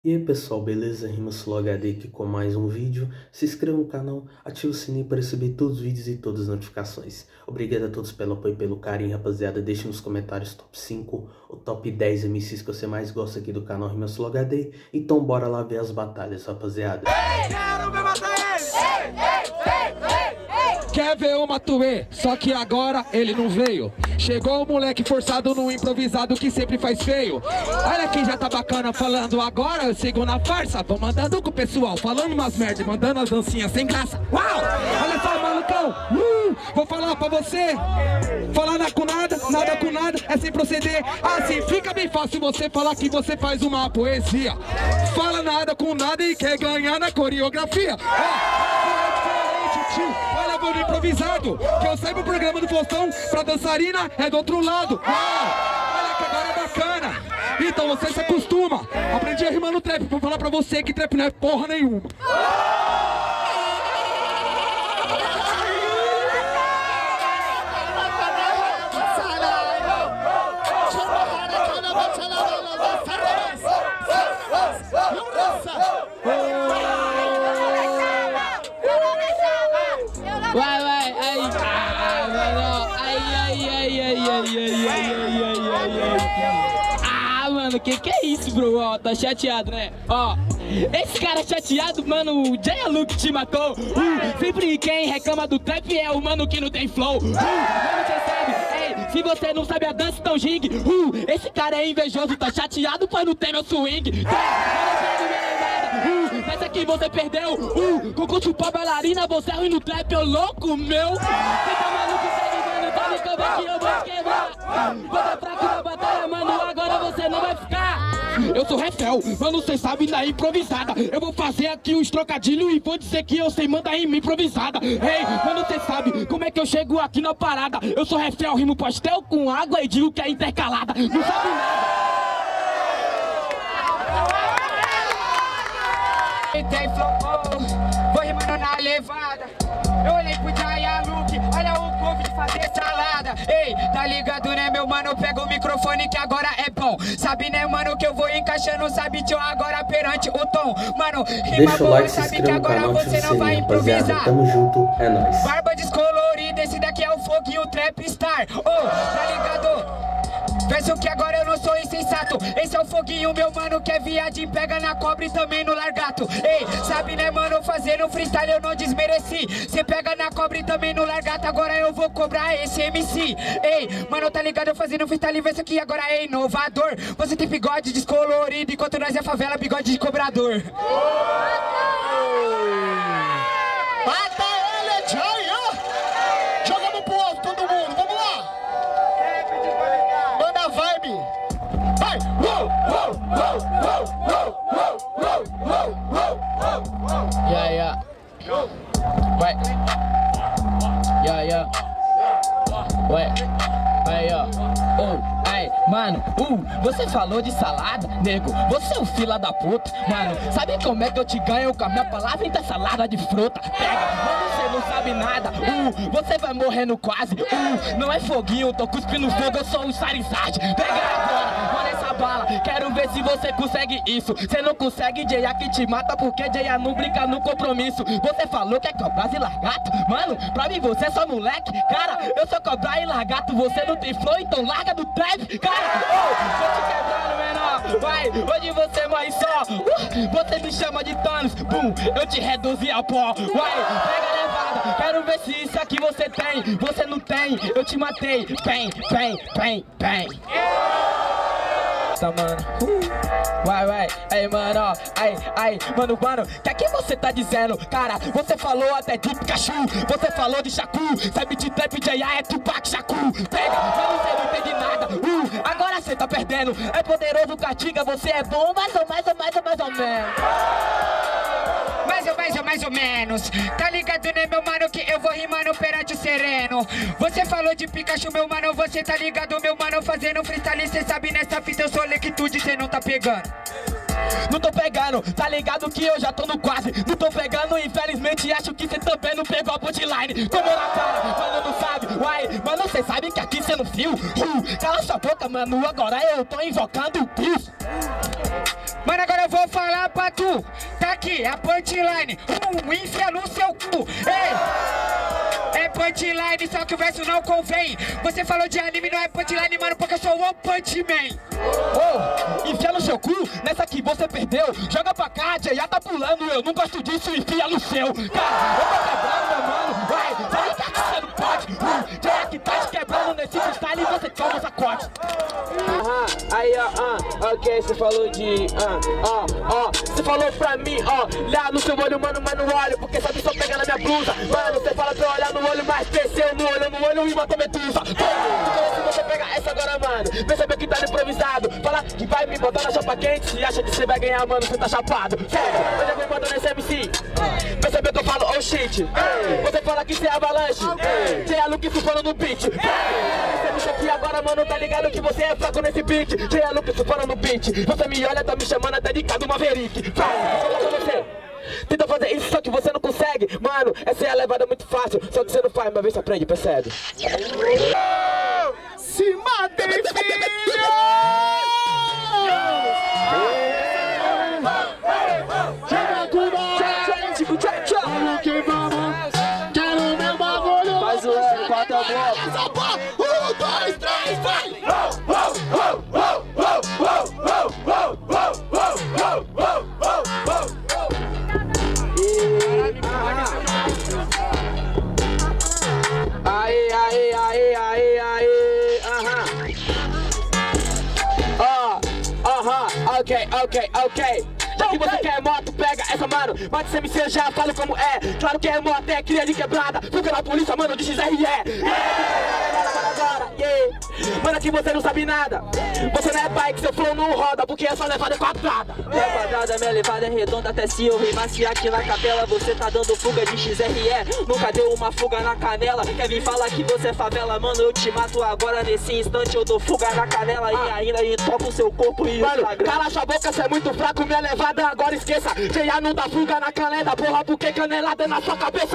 E aí pessoal, beleza? RimaSloHD aqui com mais um vídeo. Se inscreva no canal, ative o sininho para receber todos os vídeos e todas as notificações. Obrigado a todos pelo apoio e pelo carinho, rapaziada. Deixe nos comentários top 5 ou top 10 MCs que você mais gosta aqui do canal RimaSloHD. Então bora lá ver as batalhas, rapaziada. Quero ver matar ele! Quer ver o Matuê? Só que agora ele não veio. Chegou o moleque forçado no improvisado que sempre faz feio. Olha quem já tá bacana falando agora, eu sigo na farsa. Vou mandando com o pessoal, falando umas merdas, mandando as dancinhas sem graça. Uau! Olha só, malucão! Vou falar pra você. Falar nada com nada é sem proceder. Assim fica bem fácil você falar que você faz uma poesia. Fala nada com nada e quer ganhar na coreografia. Olha, vou no improvisado, que eu saio pro programa do Faustão, pra dançarina é do outro lado. Olha que agora é bacana, então você se acostuma. Aprendi a rimar no trap, vou falar pra você que trap não é porra nenhuma. Vai, aí, mano, que é isso, bro? Ó, tá chateado, né? Ó, esse cara chateado, mano, o Jay Luke te matou. Sempre quem reclama do trap é o mano que não tem flow. Mano, você sabe, se você não sabe a dança, então gingue. Esse cara é invejoso, tá chateado pra não ter meu swing. Essa aqui você perdeu, concurso pra bailarina, você é ruim no trap, ô louco, meu. Você tá maluco, segue, mano, tá no campo que eu vou quebrar. Você é fraco na batalha, mano, agora você não vai ficar. Eu sou Refel, mano, cê sabe na improvisada. Eu vou fazer aqui uns trocadilhos e vou dizer que eu sei mandar rima improvisada. Ei, mano, cê sabe como é que eu chego aqui na parada. Eu sou Refel, rimo pastel com água e digo que é intercalada. Não sabe nada. Tem flow, vou rimando na levada. Eu olhei pro Jay Luke, olha o povo de fazer salada. Ei, tá ligado né meu mano, pega o microfone que agora é bom. Sabe né mano que eu vou encaixando, sabe tio agora perante o tom. Mano, rima deixa o boa, like, se sabe que inscreva no agora canal, você não vai improvisar. Tamo junto, é nóis. Barba descolorida, esse daqui é o foguinho trap star. Tá ligado? Penso que agora eu não sou insensato. Esse é o foguinho, meu mano, que é viadinho, pega na cobra e também no largato. Ei, sabe né mano, fazendo freestyle eu não desmereci. Cê pega na cobra e também no largato, agora eu vou cobrar esse MC. Ei, mano, tá ligado, eu fazendo freestyle, vê isso aqui agora é inovador. Você tem bigode descolorido, enquanto nós é favela, bigode de cobrador. Mata ele, Jay! Jogamos pro outro, todo mundo, vamos lá! Manda a vibe! Vai! Yeah. Vai. Yeah. Ué. Aí, ó. Aí, mano, você falou de salada, nego. Você é um fila da puta, mano. Sabe como é que eu te ganho com a minha palavra? Então salada de fruta. Pega, mano, você não sabe nada. Você vai morrendo quase. Não é foguinho, tô cuspindo fogo, eu sou um Charizard. Pega agora, mano, essa bala. Quero ver se você consegue isso. Você não consegue, Jay que te mata, porque Jay não brinca no compromisso. Você falou que é cobrar e largato, mano. Pra mim você é só moleque, cara. Eu sou cobrar e largato, você não tem flow, então larga do trap, cara. Tô te quebrando, menor. Vai, hoje você morre só. Você me chama de Thanos, eu te reduzi a pó. Vai, pega a levada. Quero ver se isso aqui você tem. Você não tem, eu te matei. Vem. Mano, vai, aí mano, ó, aí, mano, que você tá dizendo, cara, você falou até de Pikachu, você falou de Shaku, sabe de trap de é Tupac Shaku, pega, mano, você não entende nada, agora você tá perdendo, é poderoso Catiga, você é bom, mais ou menos. Mais ou menos, tá ligado né meu mano que eu vou rimando perante o sereno. Você falou de Pikachu meu mano, você tá ligado meu mano, fazendo freestyle, cê sabe nessa fita eu sou lectude, cê não tá pegando. Não tô pegando, tá ligado que eu já tô no quase. Não tô pegando, infelizmente acho que cê também não pegou a punchline. Tomou na cara, mano, não sabe. Uai, mano, cê sabe que aqui cê não fio. Cala sua boca, mano, agora eu tô invocando o Deus. Mano, agora eu vou falar pra tu. Tá aqui, a punchline. Enfia no seu cu. Ei! É punchline, só que o verso não convém. Você falou de anime, não é punchline, mano, porque eu sou One Punch Man. Oh, enfia no seu cu, nessa que você perdeu. Joga pra cá, já tá pulando. Eu não gosto disso, enfia no seu. Cara, eu tô quebrando, meu mano. Vai, vai que você não pode. Já é que tá te quebrando nesse freestyle e você toma sacode. Aí ok, você falou de você falou pra mim, olhar no seu olho, mano, mas não olho, porque sabe só pegar na minha blusa. Mano, você fala pra eu olhar no olho, mas desceu no olho e matou medusa. Então se você pegar essa agora, mano, percebeu que tá improvisado. Fala que vai me botar na chapa quente e acha que você vai ganhar, mano, você tá chapado. Sério, eu já vou mandando esse MC. Percebeu que eu falo, oh shit. Você fala que você é avalanche. Você é Luke falando no beat. Isso aqui agora, mano, tá ligado que você é fraco nesse beat. Você é Luke falando no beat. Você me olha, tá me chamando até de Cado Maverick. Vai, vou falar pra você. Tenta fazer isso, só que você não consegue. Mano, essa é a levada muito fácil. Só que você não faz, uma vez você aprende, percebe? Se matem, filho! Quero meu bagulho. Faz o ano, 4 blocos. 1, 2, 3, vai! Ok. Já que você quer moto, pega essa, mano. Bate sem MC, já falo como é. Claro que é moto, é cria de quebrada. Fuga na polícia, mano, de XRE. Mano, aqui você não sabe nada. Você não é bike, seu flow não roda, porque essa levada é quadrada. Minha quadrada, minha levada é redonda. Até se eu rimasse aqui na capela, você tá dando fuga de XRE. Nunca deu uma fuga na canela. Quer vir falar que você é favela, mano, eu te mato agora. Nesse instante eu dou fuga na canela. E ainda entopo o seu corpo e mano, cala sua boca, cê é muito fraco. Minha levada agora esqueça. Já não dá fuga na canela, porra, porque canelada é na sua cabeça.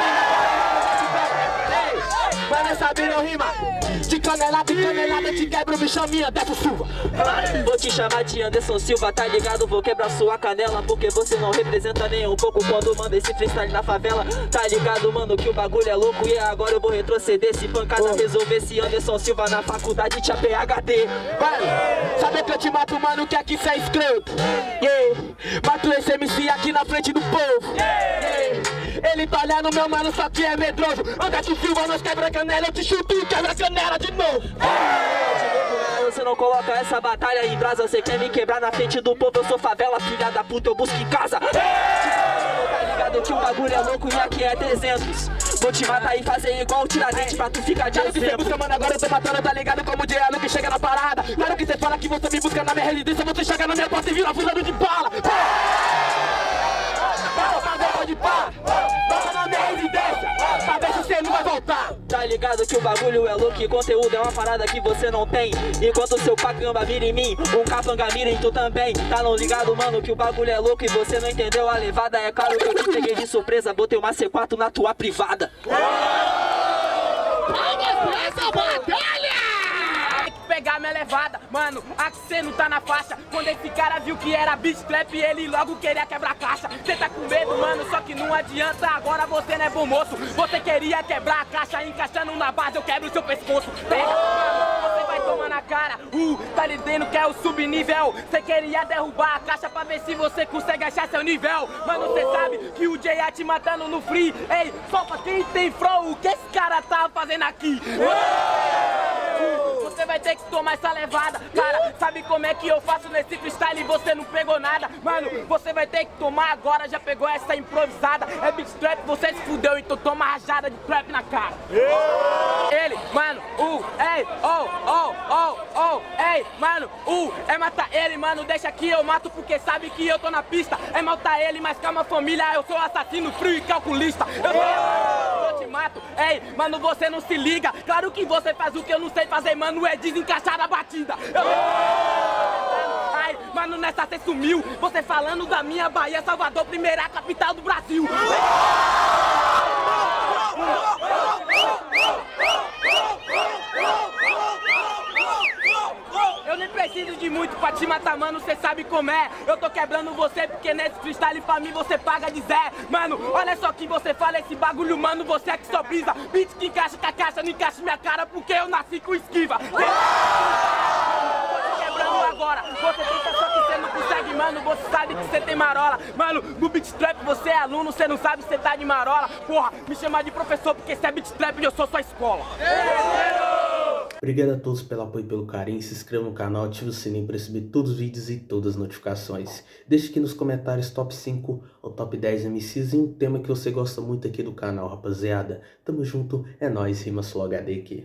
Mano, essa não rima. De canelada em canelada te quebra o bicho minha dessa chuva. Vou te chamar de Anderson Silva, tá ligado? Vou quebrar sua canela, porque você não representa nem um pouco quando manda esse freestyle na favela. Tá ligado, mano, que o bagulho é louco. E agora eu vou retroceder. Se pancada resolver, se Anderson Silva na faculdade te PhD. Mano, sabe que eu te mato, mano, que aqui cê é escroto. Mato esse MC aqui na frente do povo. Ele tá olhando meu mano, só que é medroso. Anderson Silva, nós quebra canela, eu te chuto e quebra canela de novo. Você não coloca essa batalha em brasa. Você quer me quebrar na frente do povo. Eu sou favela, filha da puta, eu busco em casa. Tá ligado que o bagulho é louco e aqui é 300. Vou te matar e fazer igual o Tiradentes pra tu ficar de exemplo. Que você busca, mano, agora eu tô matando, tá ligado como o J.A. que chega na parada. Claro que você fala que você me busca na minha residência. Você chega na minha porta e vira fuzado de bala. De pá, bota na minha residência, pra ver se você não vai voltar. Tá ligado que o bagulho é louco e conteúdo é uma parada que você não tem. Enquanto o seu pacamba mira em mim, um capanga mira em tu também. Tá não ligado, mano, que o bagulho é louco e você não entendeu a levada. É claro que eu te peguei de surpresa, botei uma C4 na tua privada. Vamos pra essa batalha! Pegar minha levada, mano, aqui cê não tá na faixa. Quando esse cara viu que era beat trap, ele logo queria quebrar a caixa. Cê tá com medo, mano, só que não adianta. Agora você não é bom moço. Você queria quebrar a caixa, encaixando na base, eu quebro o seu pescoço. Pega, mano, você vai tomar na cara. Tá lidando que é o subnível. Cê queria derrubar a caixa pra ver se você consegue achar seu nível. Mano, cê sabe que o J.A. te matando no free. Ei, só pra quem tem flow, o que esse cara tá fazendo aqui? Você vai ter que tomar essa levada. Cara, sabe como é que eu faço nesse freestyle e você não pegou nada? Mano, você vai ter que tomar agora, já pegou essa improvisada. É beat trap, você se fudeu, então toma rajada de trap na cara. Ele, mano, ei, ei, mano, é matar ele, mano, deixa que eu mato porque sabe que eu tô na pista. É matar ele, mas calma família, eu sou assassino frio e calculista. Eu te mato, ei, mano, você não se liga. Claro que você faz o que eu não sei fazer, mano, é desencaixar a batida. Ai, mano, nessa cê sumiu. Você falando da minha Bahia, Salvador, primeira capital do Brasil. Eu nem preciso preciso de muito pra te matar, mano, cê sabe como é. Eu tô quebrando você porque nesse freestyle pra mim você paga de Zé. Mano, olha só que você fala esse bagulho, mano, você é que só brisa. Beat que encaixa com a caixa, não encaixa minha cara porque eu nasci com esquiva. Tô te quebrando agora, você tenta só que cê não consegue, mano, você sabe que cê tem marola. Mano, no beat trap você é aluno, cê não sabe cê tá de marola. Porra, me chama de professor porque cê é beat trap e eu sou sua escola. Obrigado a todos pelo apoio e pelo carinho, se inscreva no canal, ative o sininho para receber todos os vídeos e todas as notificações. Deixe aqui nos comentários top 5 ou top 10 MCs e um tema que você gosta muito aqui do canal, rapaziada. Tamo junto, é nóis, Rimas Flow HD aqui.